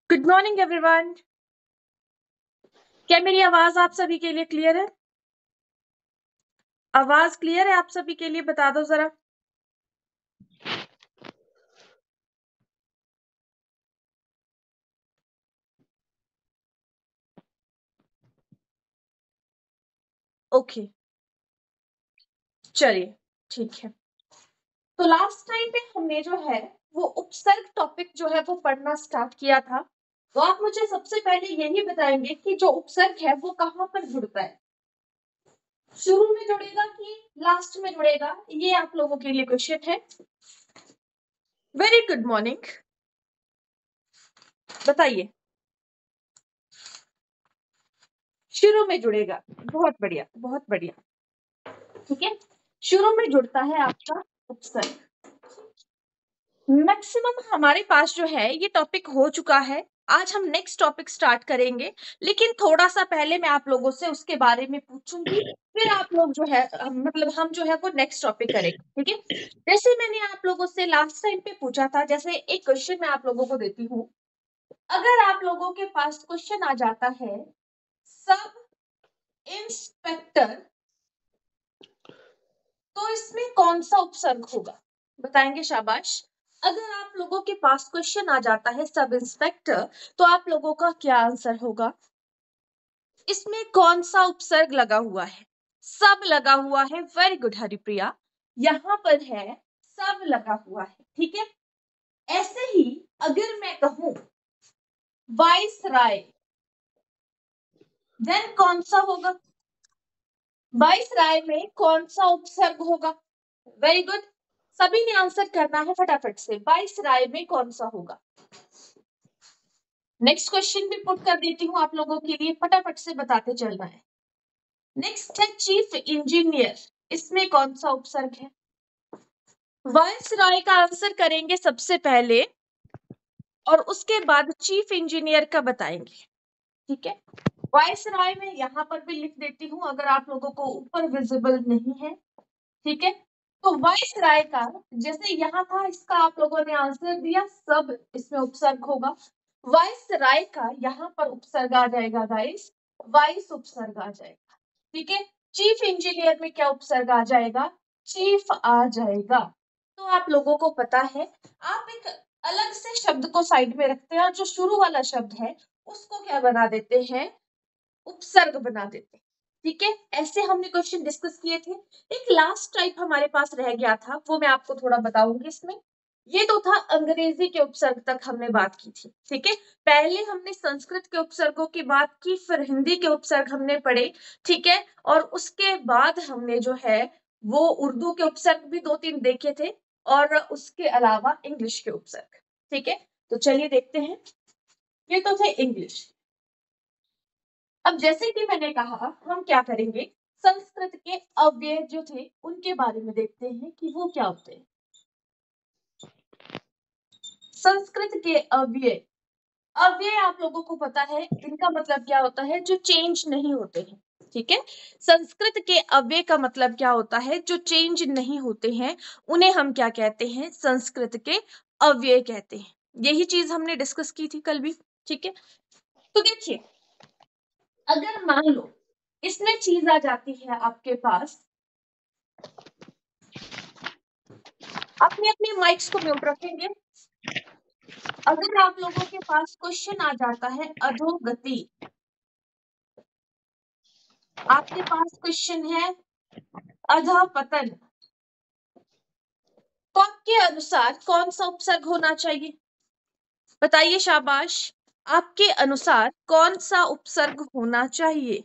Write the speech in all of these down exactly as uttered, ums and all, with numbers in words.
Good morning everyone. क्या मेरी आवाज आप सभी के लिए क्लियर है? आवाज क्लियर है आप सभी के लिए? बता दो जरा। ओके, चलिए, ठीक है। तो लास्ट टाइम पे हमने जो है वो उपसर्ग टॉपिक जो है वो पढ़ना स्टार्ट किया था। तो आप मुझे सबसे पहले यही बताएंगे कि जो उपसर्ग है वो कहाँ पर जुड़ता है, शुरू में जुड़ेगा कि लास्ट में जुड़ेगा? ये आप लोगों के लिए क्वेश्चन है। वेरी गुड मॉर्निंग, बताइए। शुरू में जुड़ेगा, बहुत बढ़िया बहुत बढ़िया। ठीक है, शुरू में जुड़ता है आपका उपसर्ग। मैक्सिमम हमारे पास जो है ये टॉपिक हो चुका है। आज हम नेक्स्ट टॉपिक स्टार्ट करेंगे, लेकिन थोड़ा सा पहले मैं आप लोगों से उसके बारे में पूछूंगी, फिर आप लोग जो है अ, मतलब हम जो है वो नेक्स्ट टॉपिक करेंगे। ठीक है, जैसे मैंने आप लोगों से लास्ट टाइम पे पूछा था, जैसे एक क्वेश्चन मैं आप लोगों को देती हूँ। अगर आप लोगों के पास क्वेश्चन आ जाता है सब इंस्पेक्टर, तो इसमें कौन सा उपसर्ग होगा? बताएंगे, शाबाश। अगर आप लोगों के पास क्वेश्चन आ जाता है सब इंस्पेक्टर, तो आप लोगों का क्या आंसर होगा? इसमें कौन सा उपसर्ग लगा हुआ है? सब लगा हुआ है। वेरी गुड हरिप्रिया, यहां पर है सब लगा हुआ है। ठीक है, ऐसे ही अगर मैं कहूं वाइस राय, देन कौन सा होगा? वाइस राय में कौन सा उपसर्ग होगा? वेरी गुड, सभी ने आंसर करना है फटाफट से। वाइस राय में कौन सा होगा? नेक्स्ट क्वेश्चन भी पुट कर देती हूँ आप लोगों के लिए, फटाफट से बताते चलना है। नेक्स्ट है चीफ इंजीनियर, इसमें कौन सा उपसर्ग है? वाइस रॉय का आंसर करेंगे सबसे पहले और उसके बाद चीफ इंजीनियर का बताएंगे। ठीक है, वाइस रॉय में यहां पर भी लिख देती हूँ अगर आप लोगों को ऊपर विजिबल नहीं है। ठीक है, तो वाइस राय का जैसे यहाँ था, इसका आप लोगों ने आंसर दिया सब, इसमें उपसर्ग होगा। वाइस राय का यहाँ पर उपसर्ग आ जाएगा गाइस, वाइस उपसर्ग आ जाएगा। ठीक है, चीफ इंजीनियर में क्या उपसर्ग आ जाएगा? चीफ आ जाएगा। तो आप लोगों को पता है, आप एक अलग से शब्द को साइड में रखते हैं और जो शुरू वाला शब्द है उसको क्या बना देते हैं? उपसर्ग बना देते हैं। ठीक है, ऐसे हमने क्वेश्चन डिस्कस किए थे। एक लास्ट टाइप हमारे पास रह गया था, वो मैं आपको थोड़ा बताऊंगी इसमें। ये तो था अंग्रेजी के उपसर्ग तक हमने बात की थी। ठीक है, पहले हमने संस्कृत के उपसर्गों की बात की, फिर हिंदी के उपसर्ग हमने पढ़े। ठीक है, और उसके बाद हमने जो है वो उर्दू के उपसर्ग भी दो तीन देखे थे, और उसके अलावा इंग्लिश के उपसर्ग। ठीक है, तो चलिए देखते हैं। ये तो थे इंग्लिश। अब जैसे कि मैंने कहा, हम क्या करेंगे, संस्कृत के अव्यय जो थे उनके बारे में देखते हैं कि वो क्या होते हैं। संस्कृत के अव्यय, अव्यय आप लोगों को पता है इनका मतलब क्या होता है? जो चेंज नहीं होते हैं। ठीक है, संस्कृत के अव्यय का मतलब क्या होता है? जो चेंज नहीं होते हैं, उन्हें हम क्या कहते हैं? संस्कृत के अव्यय कहते हैं। यही चीज हमने डिस्कस की थी कल भी। ठीक है, तो देखिए, अगर मान लो इसमें चीज आ जाती है आपके पास, अपने अपने माइक्स को म्यूट रखेंगे। अगर आप लोगों के पास क्वेश्चन आ जाता है अधोगति, आपके पास क्वेश्चन है अधःपतन, तो आपके अनुसार कौन सा उपसर्ग होना चाहिए? बताइए, शाबाश। आपके अनुसार कौन सा उपसर्ग होना चाहिए?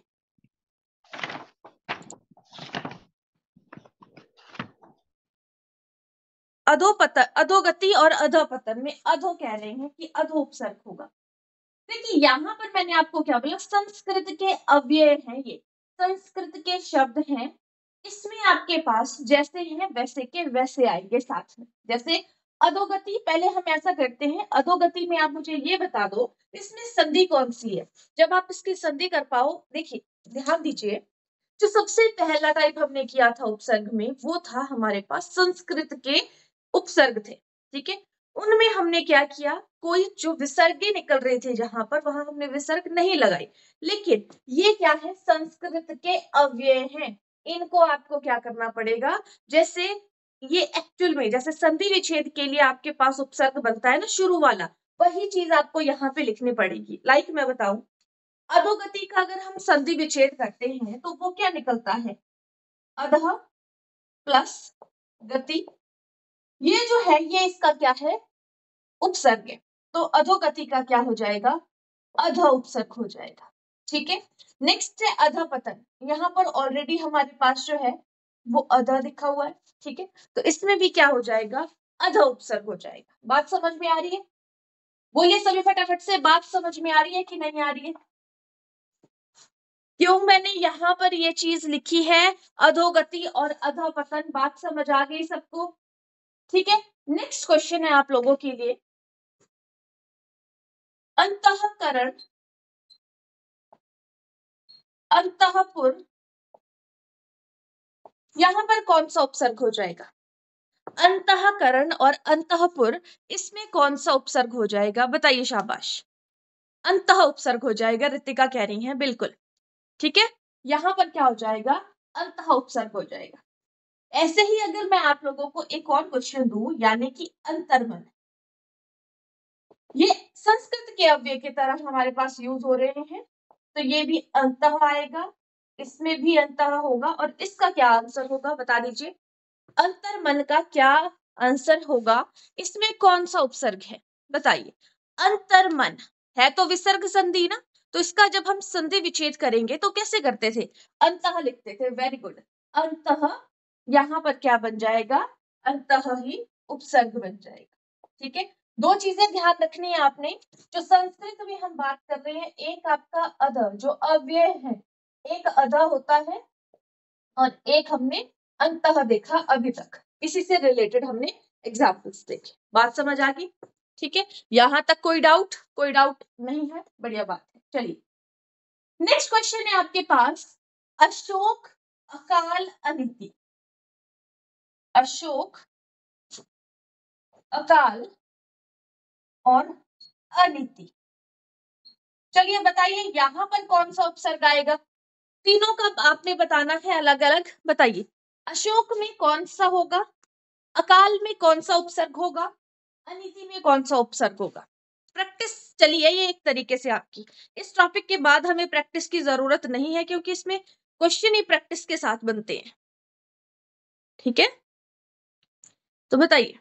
अधोपतन, अधोगति और अधःपतन में अधो कह रहे हैं कि अधो उपसर्ग होगा। देखिए, यहां पर मैंने आपको क्या बोला, संस्कृत के अव्यय हैं, ये संस्कृत के शब्द हैं। इसमें आपके पास जैसे हैं वैसे के वैसे आएंगे साथ में। जैसे अधोगति, पहले हम ऐसा करते हैं, अधोगति में आप मुझे ये बता दो इसमें संधि कौन सी है। जब आप इसकी संधि कर पाओ, देखिए ध्यान दीजिए, जो सबसे पहला टाइप हमने किया था उपसर्ग में, वो था हमारे पास संस्कृत के उपसर्ग थे। ठीक है, उनमें हमने क्या किया, कोई जो विसर्गे निकल रहे थे जहां पर, वहां हमने विसर्ग नहीं लगाई। लेकिन ये क्या है, संस्कृत के अव्यय हैं, इनको आपको क्या करना पड़ेगा, जैसे ये एक्चुअल में जैसे संधि विच्छेद के लिए आपके पास उपसर्ग बनता है ना शुरू वाला, वही चीज आपको यहाँ पे लिखनी पड़ेगी। लाइक मैं बताऊं, अधोगति का अगर हम संधि विच्छेद करते हैं तो वो क्या निकलता है, अधः प्लस गति, ये जो है ये इसका क्या है, उपसर्ग है। तो अधोगति का क्या हो जाएगा, अध उपसर्ग हो जाएगा। ठीक है, नेक्स्ट है अधपतन। यहाँ पर ऑलरेडी हमारे पास जो है वो अध लिखा हुआ है। ठीक है, तो इसमें भी क्या हो जाएगा, अध उपसर्ग हो जाएगा। बात समझ में आ रही है, बोलिए सभी फटाफट से, बात समझ में आ रही है कि नहीं आ रही है। क्यों मैंने यहाँ पर ये चीज लिखी है, अधोगति और अधपतन, बात समझ आ गई सबको। ठीक है, नेक्स्ट क्वेश्चन है आप लोगों के लिए, अंतःकरण, अंतःपुर, यहाँ पर कौन सा उपसर्ग हो जाएगा, अंतःकरण और अंतःपुर, इसमें कौन सा उपसर्ग हो जाएगा, बताइए शाबाश। अंतः उपसर्ग हो जाएगा, रितिका कह रही हैं बिल्कुल। ठीक है, यहाँ पर क्या हो जाएगा, अंतः उपसर्ग हो जाएगा। ऐसे ही अगर मैं आप लोगों को एक और क्वेश्चन दूं, यानी कि अंतर्मन, ये संस्कृत के अव्यय की तरह हमारे पास यूज हो रहे हैं, तो ये भी अंतः आएगा, इसमें भी अंतः होगा, और इसका क्या आंसर होगा बता दीजिए, अंतर्मन का क्या आंसर होगा, इसमें कौन सा उपसर्ग है बताइए। अंतर्मन है तो विसर्ग संधि ना, तो इसका जब हम संधि विच्छेद करेंगे तो कैसे करते थे, अंतः लिखते थे। वेरी गुड, अंतः यहाँ पर क्या बन जाएगा, अंतः ही उपसर्ग बन जाएगा। ठीक है, दो चीजें ध्यान रखनी है आपने, जो संस्कृत में हम बात कर रहे हैं, एक आपका अध जो अव्यय है, एक अध होता है, और एक हमने अंतः देखा अभी तक, इसी से रिलेटेड हमने एग्जाम्पल्स देखे। बात समझ आ गई, ठीक है, यहां तक कोई डाउट, कोई डाउट नहीं है, बढ़िया बात है। चलिए नेक्स्ट क्वेश्चन है आपके पास, अशोक, अकाल, अनिति, अशोक, अकाल और अनिति, चलिए बताइए यहाँ पर कौन सा उपसर्ग आएगा, तीनों का आपने बताना है अलग अलग, बताइए। अशोक में कौन सा होगा, अकाल में कौन सा उपसर्ग होगा, अनिति में कौन सा उपसर्ग होगा। प्रैक्टिस चलिए, ये एक तरीके से आपकी, इस टॉपिक के बाद हमें प्रैक्टिस की जरूरत नहीं है, क्योंकि इसमें क्वेश्चन ही प्रैक्टिस के साथ बनते हैं। ठीक है, तो बताइए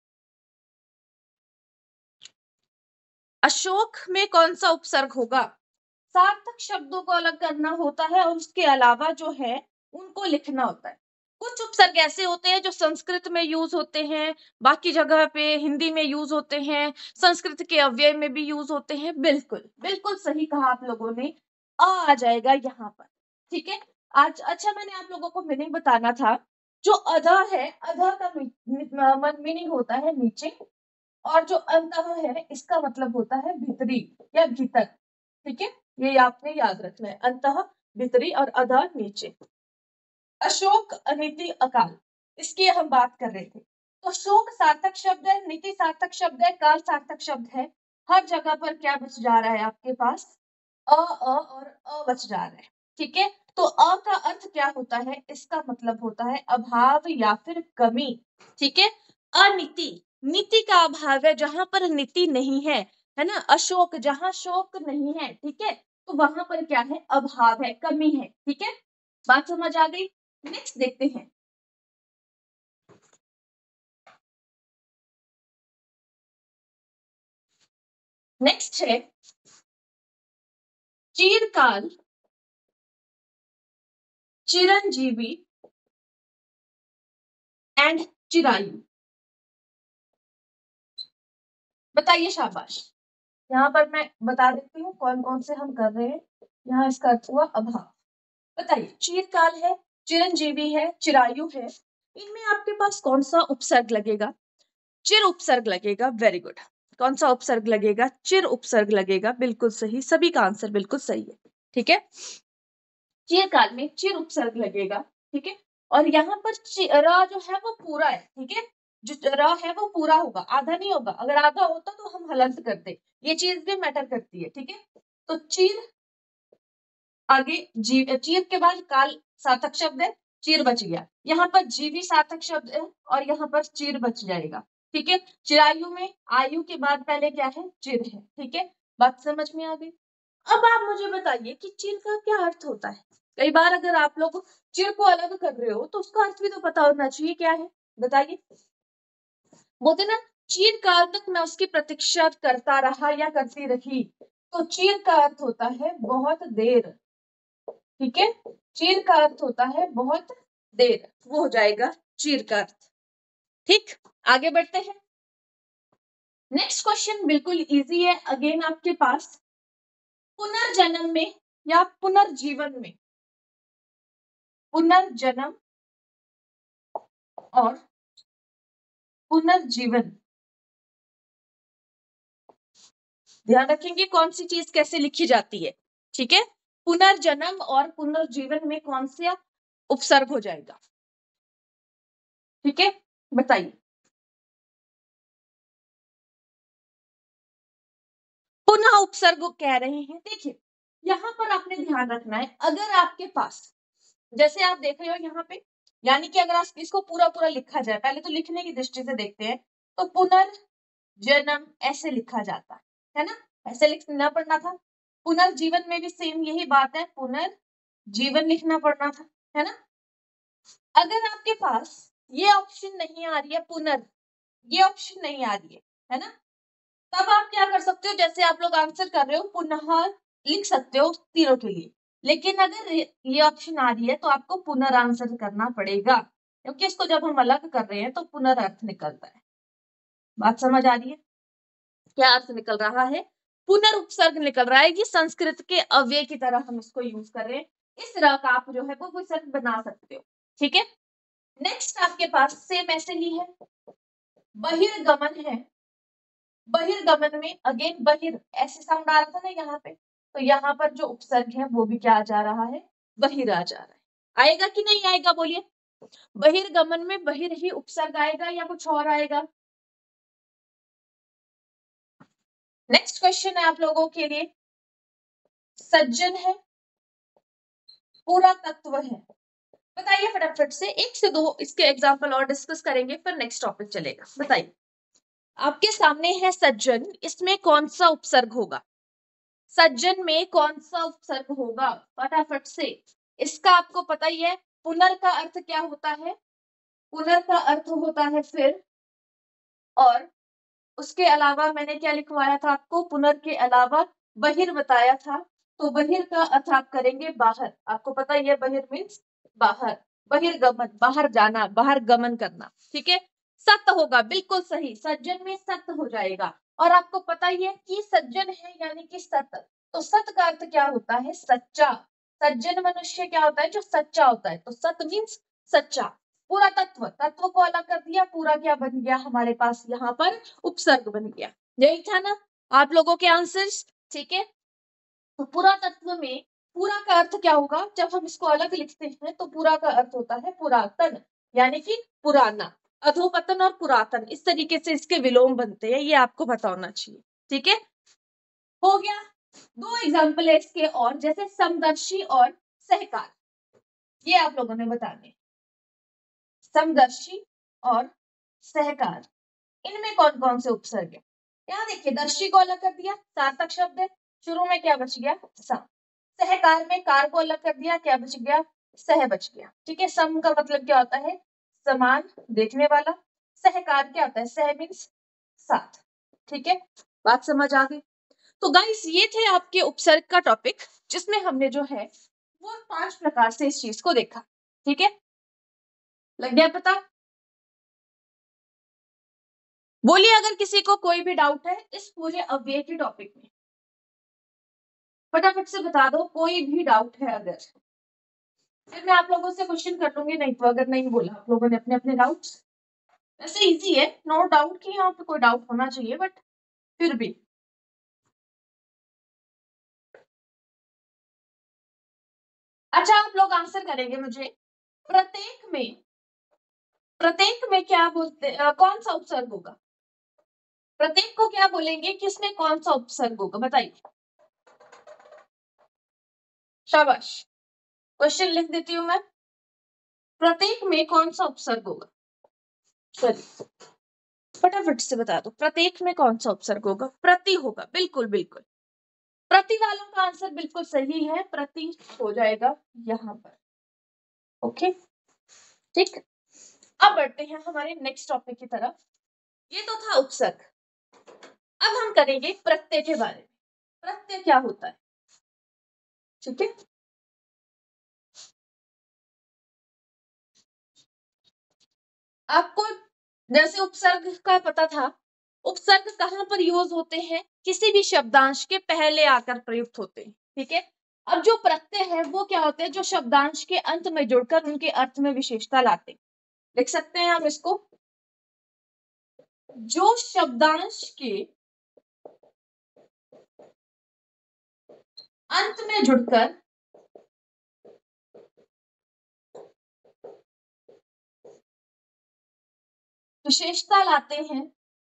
अशोक में कौन सा उपसर्ग होगा। सार्थक शब्दों को अलग करना होता है, और उसके अलावा जो है उनको लिखना होता है। कुछ उपसर्ग ऐसे होते हैं जो संस्कृत में यूज होते हैं, बाकी जगह पे हिंदी में यूज होते हैं, संस्कृत के अव्यय में भी यूज होते हैं। बिल्कुल बिल्कुल सही कहा आप लोगों ने, अ आ जाएगा यहाँ पर। ठीक है, आज अच्छा मैंने आप लोगों को मीनिंग बताना था, जो अधा है, अधा का मीनिंग होता है नीचे, और जो अंतः है इसका मतलब होता है भीतरी या भीतर। ठीक है, ये आपने याद रखना है, अंतः भीतरी और अधा नीचे। अशोक, अनिति, अकाल, इसकी हम बात कर रहे थे। तो शोक सार्थक शब्द है, नीति सार्थक शब्द है, काल सार्थक शब्द है। हर जगह पर क्या बच जा रहा है आपके पास, अ अ और अ बच जा रहा है। ठीक है, तो अ का अर्थ क्या होता है, इसका मतलब होता है अभाव या फिर कमी। ठीक है, अनिति, नीति का अभाव है, जहां पर नीति नहीं है, है ना। अशोक, जहां शोक नहीं है, ठीक है, तो वहां पर क्या है, अभाव है, कमी है। ठीक है, बात समझ आ गई। नेक्स्ट देखते हैं, नेक्स्ट है चीरकाल, चिरंजीवी एंड चिरायु, बताइए शाबाश। यहाँ पर मैं बता देती हूँ कौन कौन से हम कर रहे हैं। यहाँ इसका अर्थ हुआ अभाव। बताइए, चीरकाल है, चिरंजीवी है, चिरायु है, इनमें आपके पास कौन सा उपसर्ग लगेगा, चिर उपसर्ग लगेगा। वेरी गुड, कौन सा उपसर्ग लगेगा, चिर उपसर्ग लगेगा, बिल्कुल सही, सभी का आंसर बिल्कुल सही है। ठीक है, चीरकाल में चिर उपसर्ग लगेगा। ठीक है, और यहाँ पर चिरा जो है वो पूरा है। ठीक है, जो र है वो पूरा होगा, आधा नहीं होगा। अगर आधा होता तो हम हलंत करते। ये चीज भी मैटर करती है, ठीक है। तो चीर, आगे जी, चीर के बाद काल सार्थक शब्द है, चीर बच गया। यहाँ पर जीवी सार्थक शब्द है और यहाँ पर चीर बच जाएगा, ठीक है। चिरायु में आयु के बाद पहले क्या है, चिर है, ठीक है। बात समझ में आ गई। अब आप मुझे बताइए कि चिर का क्या अर्थ होता है। कई बार अगर आप लोग चिर को अलग कर रहे हो तो उसका अर्थ भी तो पता होना चाहिए, क्या है बताइए। बोलते ना, चीर काल तक मैं उसकी प्रतीक्षा करता रहा या करती रही, तो चीर का अर्थ होता है बहुत देर, ठीक है। चीर का अर्थ होता है बहुत देर, वो हो जाएगा चीर का अर्थ, ठीक। आगे बढ़ते हैं। नेक्स्ट क्वेश्चन बिल्कुल इजी है अगेन आपके पास। पुनर्जन्म में या पुनर्जीवन में, पुनर्जन्म और पुनर्जीवन, ध्यान रखेंगे कौन सी चीज कैसे लिखी जाती है, ठीक है। पुनर्जन्म और पुनर्जीवन में कौन सा उपसर्ग हो जाएगा, ठीक है, बताइए। पुनः उपसर्ग कह रहे हैं। देखिए यहां पर आपने ध्यान रखना है, अगर आपके पास, जैसे आप देख रहे हो यहाँ पे, यानी कि अगर आप इसको पूरा पूरा लिखा जाए, पहले तो लिखने की दृष्टि से देखते हैं, तो पुनर्जन्म ऐसे लिखा जाता है है ना, ऐसे लिखना पड़ना था। पुनर्जीवन में भी सेम यही बात है, पुनर्जीवन लिखना पड़ना था, है ना। अगर आपके पास ये ऑप्शन नहीं आ रही है, पुनर्, ये ऑप्शन नहीं आ रही है, है ना, तब आप क्या कर सकते हो, जैसे आप लोग आंसर कर रहे हो पुनः लिख सकते हो तीनों के लिए। लेकिन अगर ये ऑप्शन आ रही है तो आपको पुनर् आंसर करना पड़ेगा, क्योंकि इसको जब हम अलग कर रहे हैं तो पुनर्अर्थ निकलता है। बात समझ आ रही है, क्या अर्थ निकल रहा है, पुनर्उपसर्ग निकल रहा है। ये संस्कृत के अव्यय की तरह हम इसको यूज कर रहे हैं। इस तरह का आप जो है वो उपसर्ग बना सकते हो, ठीक है। नेक्स्ट आपके पास सेम ऐसे ही है, बहिर्गमन है। बहिर्गमन में अगेन बहिर ऐसे साउंड आ रहा था ना यहाँ पे, तो यहाँ पर जो उपसर्ग है वो भी क्या जा रहा है, बहिर आ जा रहा है। आएगा कि नहीं आएगा बोलिए, बहिर्गमन में बहिर ही उपसर्ग आएगा या कुछ और आएगा। नेक्स्ट क्वेश्चन है आप लोगों के लिए, सज्जन है, पूरा तत्व है। बताइए फटाफट से, एक से दो इसके एग्जाम्पल और डिस्कस करेंगे, फिर नेक्स्ट टॉपिक चलेगा। बताइए, आपके सामने है सज्जन, इसमें कौन सा उपसर्ग होगा, सज्जन में कौन सा उपसर्ग होगा फटाफट से। इसका आपको पता ही है, पुनर् का अर्थ क्या होता है, पुनर् का अर्थ होता है फिर, और उसके अलावा मैंने क्या लिखवाया था आपको, पुनर् के अलावा बहिर बताया था, तो बहिर का अर्थ आप करेंगे बाहर। आपको पता ही है बहिर मीन्स बाहर, बहिर्गमन बाहर जाना, बाहर गमन करना, ठीक है। सत्य होगा, बिल्कुल सही, सज्जन में सत्य हो जाएगा। और आपको पता ही है कि सज्जन है यानी कि सत्य, तो सत्य का अर्थ क्या होता है, सच्चा। सज्जन मनुष्य क्या होता है, जो सच्चा होता है, तो सत्य मीन्स सच्चा। पूरा तत्व, तत्व को अलग कर दिया, पूरा क्या बन गया हमारे पास यहाँ पर, उपसर्ग बन गया। यही था ना आप लोगों के आंसर्स, ठीक है। तो पूरा तत्व में पूरा का अर्थ क्या होगा, जब हम इसको अलग लिखते हैं तो पूरा का अर्थ होता है पुरातन, यानी कि पुराना। अधोपतन और पुरातन इस तरीके से इसके विलोम बनते हैं, ये आपको पता होना चाहिए, ठीक है। हो गया, दो एग्जाम्पल है इसके और, जैसे समदर्शी और सहकार, ये आप लोगों ने बताने। समदर्शी और सहकार, इनमें कौन कौन से उपसर्ग है। यहाँ देखिए, दर्शी को अलग कर दिया, सार्थक शब्द है, शुरू में क्या बच गया, सम। सहकार में कार को अलग कर दिया, क्या बच गया, सह बच गया, ठीक है। सम का मतलब क्या होता है, समान, देखने वाला। सहकार क्या होता है, सह मीन्स साथ, ठीक है। बात समझ आ गई। तो गाइस ये थे आपके उपसर्ग का टॉपिक, जिसमें हमने जो है वो पांच प्रकार से इस चीज को देखा, ठीक है। लग गया पता। बोलिए अगर किसी को कोई भी डाउट है इस पूरे अव्यय के टॉपिक में, फटाफट से बता दो, कोई भी डाउट है अगर, फिर मैं आप लोगों से क्वेश्चन कर लूंगी, नहीं तो अगर नहीं बोला आप लोगों ने अपने अपने डाउट्स। वैसे इजी है, नो डाउट कि यहाँ पे कोई डाउट होना चाहिए, बट फिर भी। अच्छा आप लोग आंसर करेंगे मुझे, प्रत्येक में प्रत्येक में क्या बोलते आ, कौन सा उपसर्ग होगा? प्रत्येक को क्या बोलेंगे, किसमें कौन सा उपसर्ग होगा बताइए। शाबाश, क्वेश्चन लिख देती हूँ मैं। प्रत्येक में कौन सा उपसर्ग होगा? चलिए फटाफट से बता दो, प्रत्येक में कौन सा उपसर्ग होगा? प्रति होगा, बिल्कुल बिल्कुल। प्रति वालों का आंसर बिल्कुल सही है, प्रति हो जाएगा यहाँ पर। ओके ठीक, अब बढ़ते हैं हमारे नेक्स्ट टॉपिक की तरफ। ये तो था उपसर्ग, अब हम करेंगे प्रत्यय के बारे में। प्रत्यय क्या होता है? ठीक है, आपको जैसे उपसर्ग का पता था, उपसर्ग कहाँ पर यूज होते हैं? किसी भी शब्दांश के पहले आकर प्रयुक्त होते हैं। ठीक है, अब जो प्रत्यय है वो क्या होते हैं? जो शब्दांश के अंत में जुड़कर उनके अर्थ में विशेषता लाते हैं। लिख सकते हैं हम इसको, जो शब्दांश के अंत में जुड़कर विशेषता लाते हैं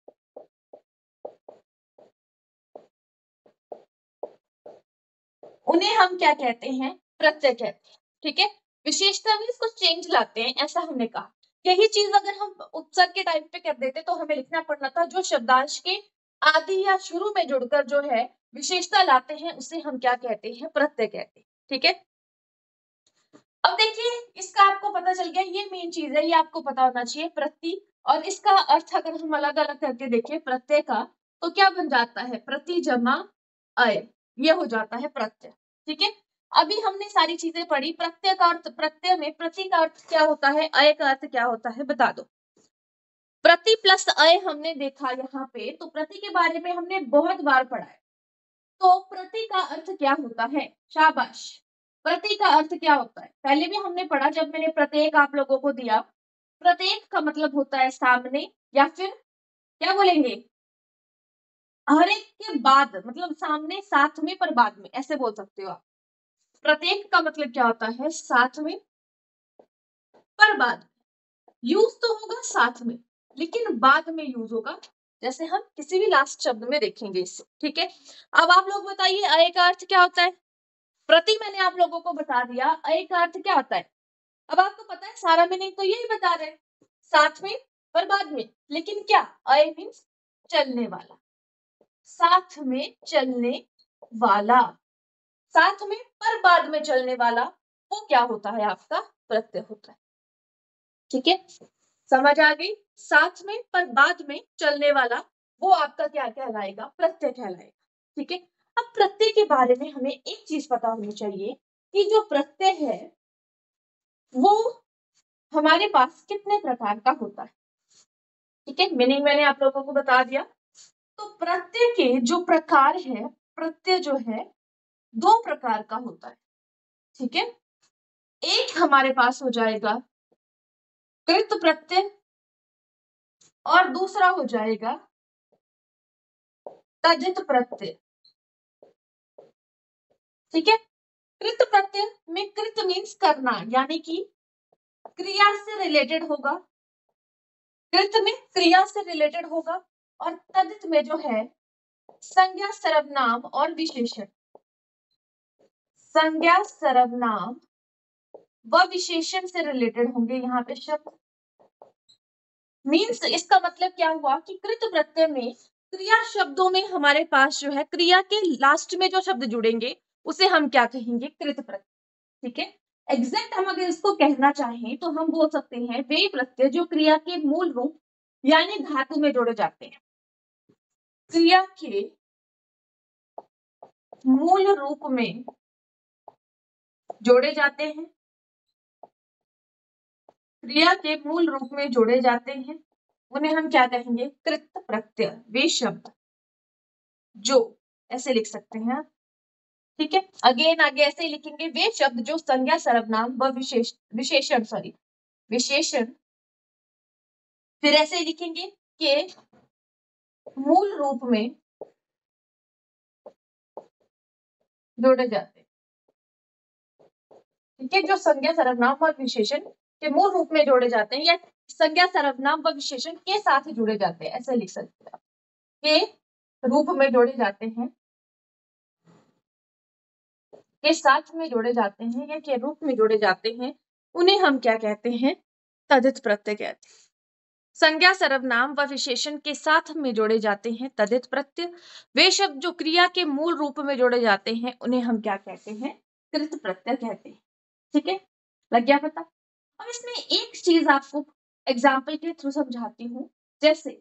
उन्हें हम क्या कहते हैं? प्रत्यय कहते हैं। ठीक है, विशेषता मीन्स कुछ चेंज लाते हैं, ऐसा हमने कहा। यही चीज अगर हम उपसर्ग के टाइम पे कर देते तो हमें लिखना पड़ना था, जो शब्दांश के आदि या शुरू में जुड़कर जो है विशेषता लाते हैं उसे हम क्या कहते हैं? प्रत्यय कहते हैं। ठीक है, अब देखिए इसका आपको पता चल गया, ये मेन चीज है, ये आपको पता होना चाहिए। प्रति और इसका अर्थ अगर हम अलग अलग करके देखें प्रत्यय का, तो क्या बन जाता है? प्रति जमा अय, ये हो जाता है प्रत्यय। ठीक है, अभी हमने सारी चीजें पढ़ी। प्रत्यय का अर्थ, प्रत्यय में प्रति का अर्थ क्या होता है, अय का अर्थ क्या होता है, बता दो। प्रति प्लस अय हमने देखा यहाँ पे, तो प्रति के बारे में हमने बहुत बार पढ़ा है। तो प्रति का अर्थ क्या होता है? शाबाश, प्रति का अर्थ क्या होता है? पहले भी हमने पढ़ा जब मैंने प्रत्येक आप लोगों को दिया। प्रत्येक का मतलब होता है सामने, या फिर क्या बोलेंगे, हर एक के बाद, मतलब सामने साथ में पर बाद में, ऐसे बोल सकते हो आप। प्रत्येक का मतलब क्या होता है? साथ में पर बाद। यूज तो होगा साथ में, लेकिन बाद में यूज होगा, जैसे हम किसी भी लास्ट शब्द में देखेंगे इससे। ठीक है, अब आप लोग बताइए अय का अर्थ क्या होता है? प्रति मैंने आप लोगों को बता दिया, अय का अर्थ क्या होता है? अब आपको पता है सारा मीनिंग तो यही बता रहे हैं, साथ में पर बाद में। लेकिन क्या, अय मीन्स चलने वाला, साथ में चलने वाला, साथ में पर बाद में चलने वाला, वो क्या होता है? आपका प्रत्यय होता है। ठीक है, समझ आ गई? साथ में पर बाद में चलने वाला, वो आपका क्या कहलाएगा? प्रत्यय कहलाएगा। ठीक है, अब प्रत्यय के बारे में हमें एक चीज पता होनी चाहिए कि जो प्रत्यय है वो हमारे पास कितने प्रकार का होता है। ठीक है, मीनिंग मैंने आप लोगों को बता दिया। तो प्रत्यय के जो प्रकार है, प्रत्यय जो है दो प्रकार का होता है। ठीक है, एक हमारे पास हो जाएगा कृत प्रत्यय और दूसरा हो जाएगा तजित प्रत्यय। ठीक है, कृत प्रत्यय में कृत मीन्स करना, यानी कि क्रिया से रिलेटेड होगा, कृत में क्रिया से रिलेटेड होगा, और तदित में जो है संज्ञा सर्वनाम और विशेषण, संज्ञा सर्वनाम व विशेषण से रिलेटेड होंगे यहाँ पे शब्द। मीन्स इसका मतलब क्या हुआ कि कृत प्रत्यय में क्रिया शब्दों में हमारे पास जो है क्रिया के लास्ट में जो शब्द जुड़ेंगे उसे हम क्या कहेंगे? कृत प्रत्यय। ठीक है, एग्जैक्ट हम अगर इसको कहना चाहें तो हम बोल सकते हैं वे प्रत्यय जो क्रिया के मूल रूप यानी धातु में जोड़े जाते हैं, क्रिया के मूल रूप में जोड़े जाते हैं, क्रिया के मूल रूप में जोड़े जाते हैं, उन्हें हम क्या कहेंगे? कृत प्रत्यय। वे शब्द जो, ऐसे लिख सकते हैं आप। ठीक है, अगेन आगे ऐसे ही लिखेंगे, वे शब्द जो संज्ञा सर्वनाम व विशेष विशेषण सॉरी विशेषण, फिर ऐसे ही लिखेंगे के मूल रूप में जोड़े जाते हैं। ठीक है, जो संज्ञा सर्वनाम और विशेषण के मूल रूप में जोड़े जाते हैं या संज्ञा सर्वनाम व विशेषण के साथ जुड़े जाते हैं, ऐसे लिख सकते हैं, के रूप में जोड़े जाते हैं, के साथ में जोड़े जाते हैं या के रूप में जोड़े जाते हैं, उन्हें हम क्या कहते हैं? तदित प्रत्यय कहते हैं। संज्ञा सर्वनाम व विशेषण के साथ में जोड़े जाते हैं तदित प्रत्यय। वे शब्द जो क्रिया के मूल रूप में जोड़े जाते हैं उन्हें हम क्या कहते हैं? कृत प्रत्यय कहते हैं। ठीक है, लग गया पता? अब इसमें एक चीज आपको एग्जाम्पल के थ्रू समझाती हूँ। जैसे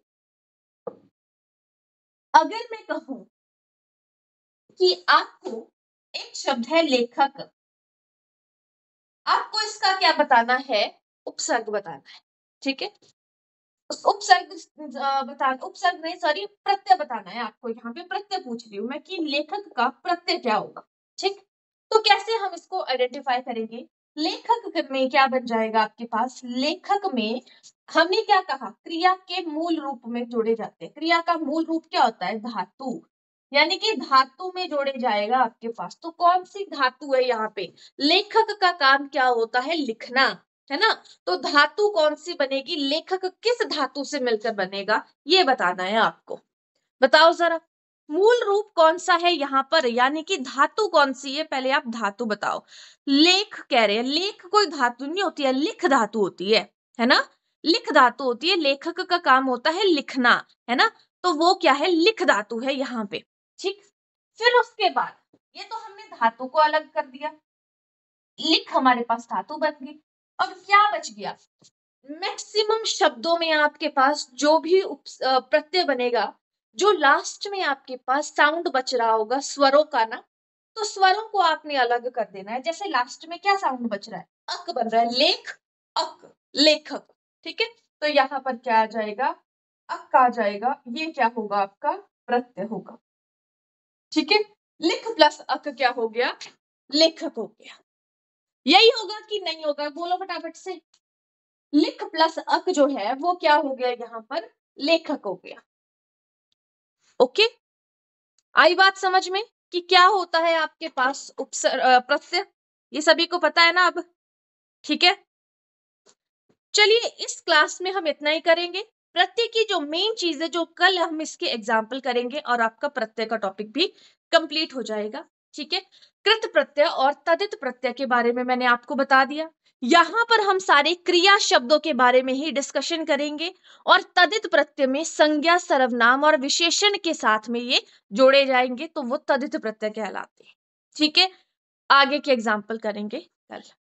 अगर मैं कहूं कि आपको एक शब्द है लेखक, आपको इसका क्या बताना है? उपसर्ग बताना है। ठीक है, उपसर्ग बताना, उपसर्ग नहीं सॉरी प्रत्यय बताना है आपको। यहाँ पे प्रत्यय पूछ रही हूँ मैं कि लेखक का प्रत्यय क्या होगा। ठीक, तो कैसे हम इसको आइडेंटिफाई करेंगे? लेखक में क्या बन जाएगा आपके पास? लेखक में हमने क्या कहा? क्रिया के मूल रूप में जोड़े जाते हैं। क्रिया का मूल रूप क्या होता है? धातु, यानी कि धातु में जोड़े जाएगा आपके पास। तो कौन सी धातु है यहाँ पे? लेखक का काम क्या होता है? लिखना, है ना? तो धातु कौन सी बनेगी? लेखक किस धातु से मिलकर बनेगा, ये बताना है आपको। बताओ जरा, मूल रूप कौन सा है यहाँ पर, यानी कि धातु कौन सी है? पहले आप धातु बताओ। लेख कह रहे हैं, लेख कोई धातु नहीं होती है, लिख धातु होती है, है ना? लिख धातु होती है, लेखक का काम होता है लिखना, है ना? तो वो क्या है? लिख धातु है यहाँ पे। ठीक, फिर उसके बाद ये तो हमने धातु को अलग कर दिया, लिख हमारे पास धातु बन गई। अब क्या बच गया? मैक्सिमम शब्दों में आपके पास जो भी प्रत्यय बनेगा, जो लास्ट में आपके पास साउंड बच रहा होगा स्वरों का ना, तो स्वरों को आपने अलग कर देना है। जैसे लास्ट में क्या साउंड बच रहा है? अक बन रहा है, लेख अक, लेखक। ठीक है, तो यहाँ पर क्या आ जाएगा? अक आ जाएगा। ये क्या होगा? आपका प्रत्यय होगा। ठीक है, लिख प्लस अक क्या हो गया? लेखक हो गया। यही होगा कि नहीं होगा? बोलो फटाफट से। लिख प्लस अक जो है वो क्या हो गया? यहाँ पर लेखक हो गया। ओके, आई बात समझ में कि क्या होता है आपके पास उपसर्ग प्रत्यय? ये सभी को पता है ना अब? ठीक है, चलिए इस क्लास में हम इतना ही करेंगे। प्रत्यय की जो मेन चीज है, जो कल हम इसके एग्जाम्पल करेंगे और आपका प्रत्यय का टॉपिक भी कंप्लीट हो जाएगा। ठीक है, कृत प्रत्यय और तदित प्रत्यय के बारे में मैंने आपको बता दिया। यहाँ पर हम सारे क्रिया शब्दों के बारे में ही डिस्कशन करेंगे और तदित प्रत्यय में संज्ञा सर्वनाम और विशेषण के साथ में ये जोड़े जाएंगे, तो वो तदित प्रत्यय कहलाते हैं। ठीक है, आगे के एग्जाम्पल करेंगे कल।